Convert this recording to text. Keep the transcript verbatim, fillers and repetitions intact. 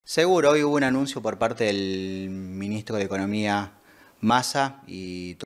Seguro, hoy hubo un anuncio por parte del ministro de Economía Massa y